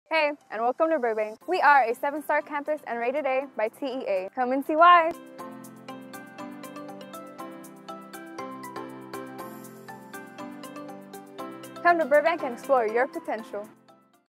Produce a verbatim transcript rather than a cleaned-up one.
Hey, and welcome to Burbank. We are a seven-star campus and rated A by T E A. Come and see why. Come to Burbank and explore your potential.